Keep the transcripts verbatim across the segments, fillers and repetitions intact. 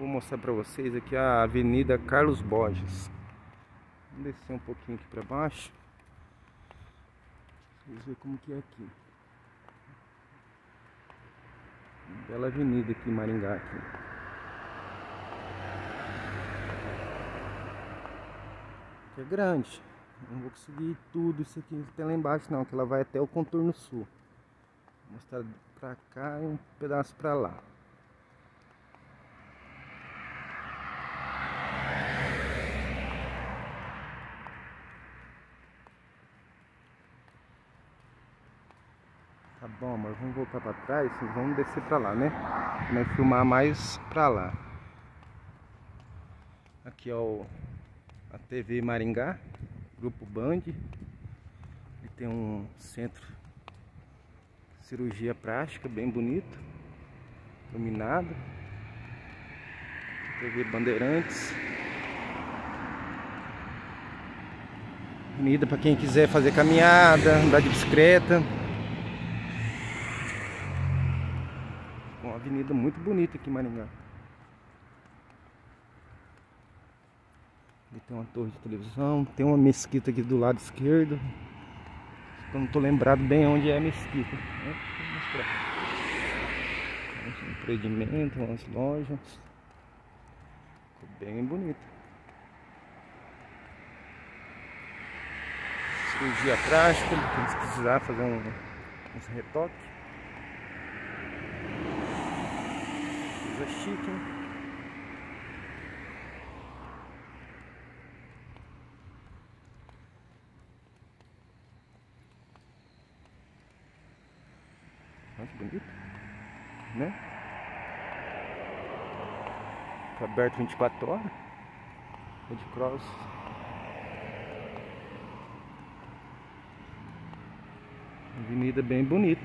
Vou mostrar pra vocês aqui a Avenida Carlos Borges. Vamos descer um pouquinho aqui pra baixo. Vocês verem como que é aqui. Bela avenida aqui em Maringá aqui. Aqui é grande. Não vou conseguir tudo isso aqui até lá embaixo não, que ela vai até o contorno sul. Vou mostrar pra cá e um pedaço pra lá. Tá bom, mas vamos voltar pra trás e vamos descer pra lá, né? Vamos filmar mais pra lá. Aqui é o, a T V Maringá, Grupo Band. E tem um centro de cirurgia plástica bem bonito, iluminado. T V Bandeirantes. Avenida para quem quiser fazer caminhada, andar de bicicleta. Uma avenida muito bonita aqui em Maringá. Ali tem uma torre de televisão, tem uma mesquita aqui do lado esquerdo. Eu não estou lembrado bem onde é a mesquita. Vou mostrar. Um empreendimento, umas lojas. Ficou bem bonito. Cirurgia plástica, se precisar fazer um, um retoque. Coisa chique, hein? Muito bonito, né? Tá aberto vinte e quatro horas. Red Cross. Avenida bem bonita.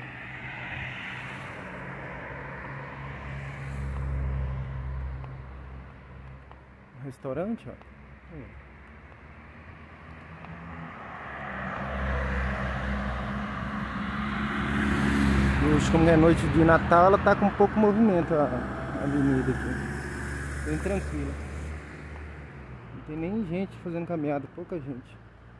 Um restaurante, ó. Hum. Hoje, como é noite de Natal, ela tá com um pouco movimento a avenida aqui. Bem tranquila. Não tem nem gente fazendo caminhada, pouca gente.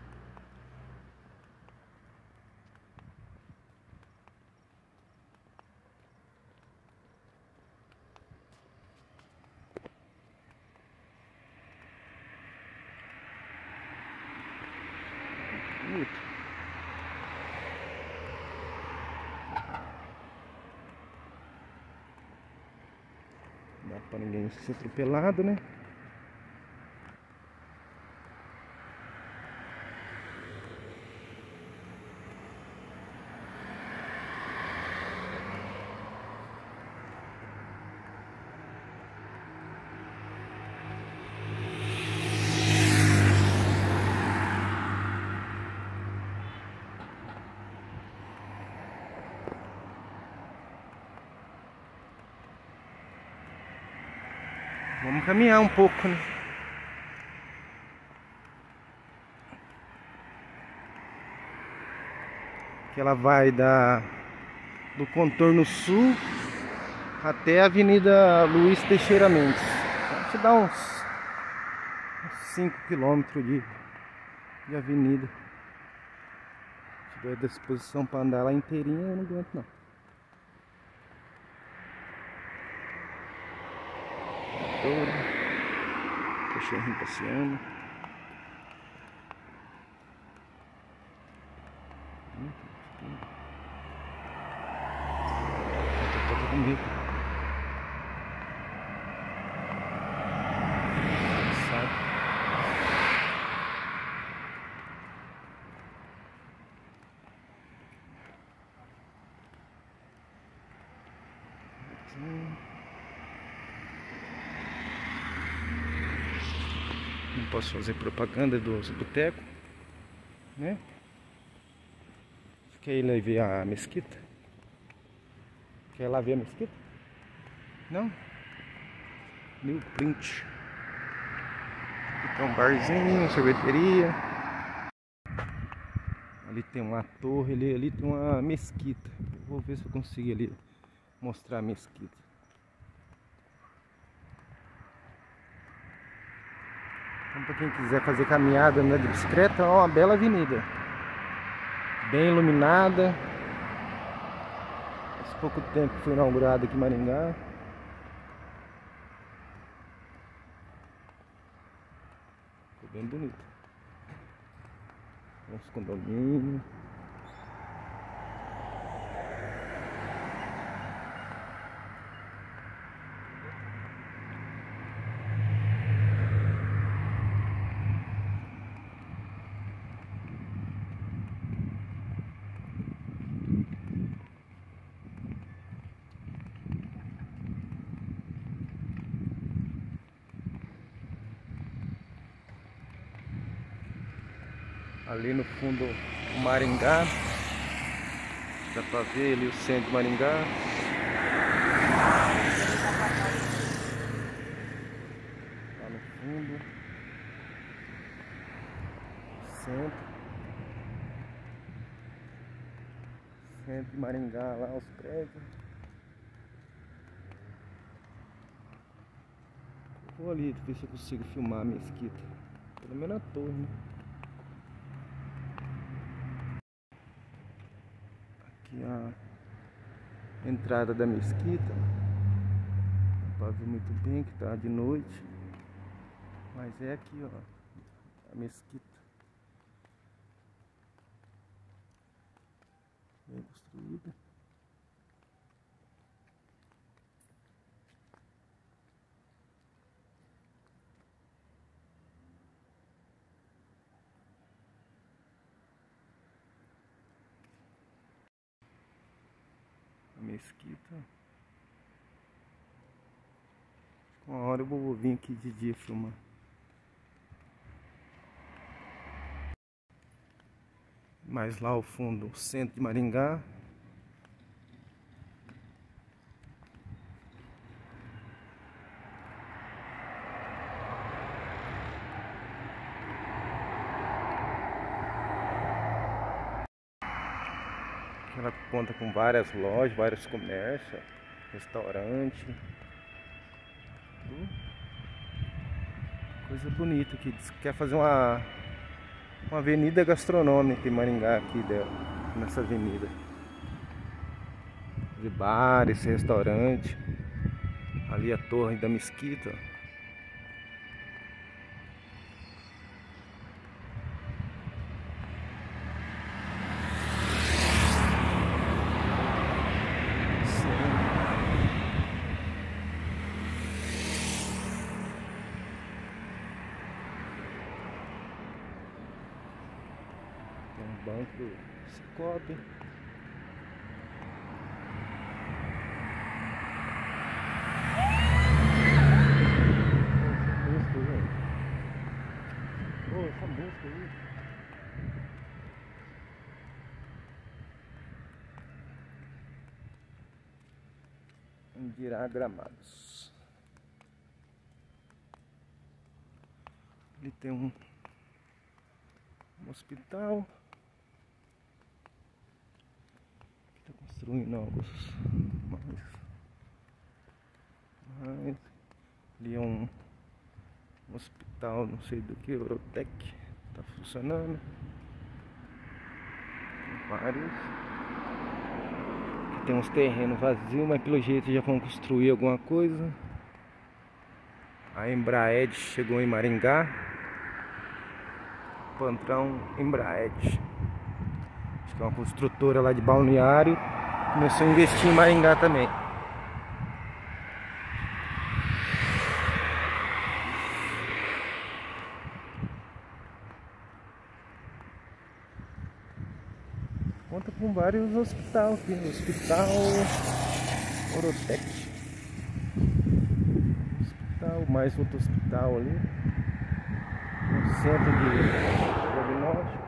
Bonito. Não dá pra ninguém ser atropelado, né? Vamos caminhar um pouco, né? Que ela vai da do contorno sul até a Avenida Luiz Teixeira Mendes. Acho que dá uns cinco quilômetros de, de avenida. Se tiver disposição para andar lá inteirinha, eu não aguento não. Cachorrinho passeando. Tá comigo. Não posso fazer propaganda dos botecos, né? Quer ir lá ver a mesquita? Quer ir lá ver a mesquita? Não? New Print. Aqui tem um barzinho, uma sorveteria. Ali tem uma torre, ali, ali tem uma mesquita. Vou ver se eu consigo ali mostrar a mesquita. Então, para quem quiser fazer caminhada, andar de bicicleta, é uma bela avenida. Bem iluminada. Faz pouco tempo que foi inaugurada aqui em Maringá. Ficou bem bonito. Uns condomínios. Ali no fundo o Maringá, dá pra ver ali o centro de Maringá. Lá no fundo, centro, centro de Maringá, lá os prédios. Vou ali ver se eu consigo filmar a mesquita, pelo menos a torre, né? Aqui a entrada da mesquita, não dá pra ver muito bem que tá de noite, mas é aqui, ó, a mesquita, bem construída. A mesquita. Uma hora eu vou vir aqui de dia filmar. Mais lá ao fundo, o centro de Maringá. Ela conta com várias lojas, vários comércios, restaurante. Coisa bonita aqui. Diz que quer fazer uma, uma avenida gastronômica em Maringá aqui dela, nessa avenida. De bares, restaurante. Ali a torre da mesquita. Tem um banco do Cicobi. Ô, essa música aí. Indirá Gramados. Ali tem um, um hospital. Está construindo algo mais, mais. Ali é um, um hospital, não sei do que, Eurotec. Está funcionando. Tem vários. Aqui tem uns terrenos vazios, mas pelo jeito já vão construir alguma coisa. A Embraed chegou em Maringá. Patrão Embraed, acho que é uma construtora lá de Balneário, começou a investir em Maringá também. Conta com vários hospitais aqui, Hospital Eurotec, hospital, mais outro hospital ali, um centro de diagnóstico.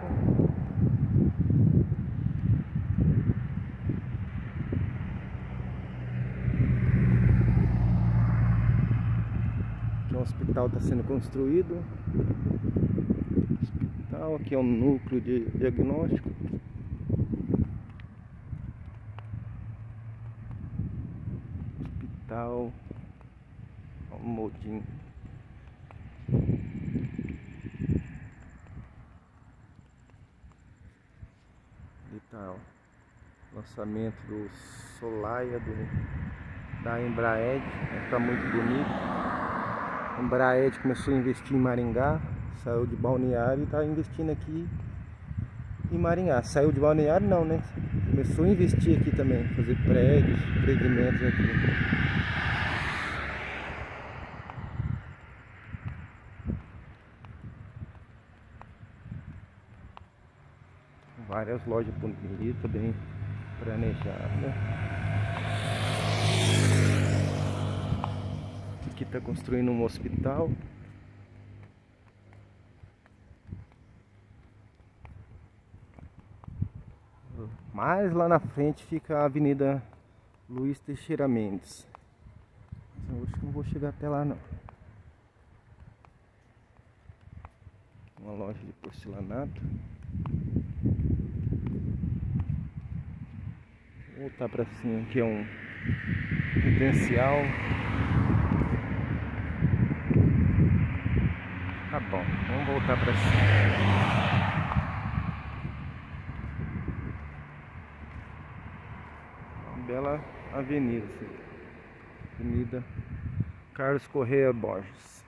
Aqui é um hospital está sendo construído. Hospital, aqui é um núcleo de diagnóstico. Hospital Almodim. Tá, ó. Lançamento do Solaia do, da Embraed. Tá muito bonito. A Embraed começou a investir em Maringá, saiu de Balneário e tá investindo aqui em Maringá. Saiu de Balneário não, né? Começou a investir aqui também, fazer prédios, empreendimentos aqui. Várias lojas bonitas, bem planejadas. Aqui está construindo um hospital. Mais lá na frente fica a Avenida Luiz Teixeira Mendes. Eu acho que não vou chegar até lá não. Uma loja de porcelanato. Vou voltar pra cima, aqui é um residencial. Tá bom, vamos voltar pra cima. Uma bela avenida, assim. Avenida Carlos Correia Borges.